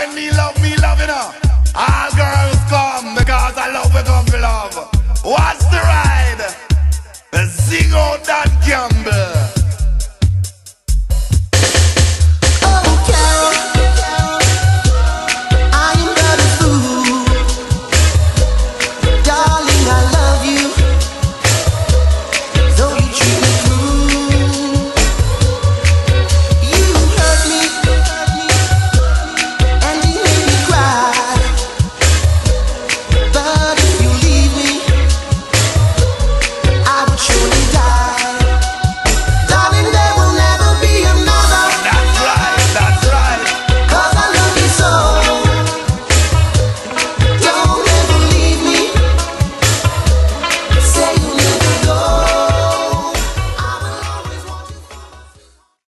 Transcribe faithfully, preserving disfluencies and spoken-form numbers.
when me love, me love, you know. All girls come because I love, we come for love. What's the ride? The sing out Dan Campbell.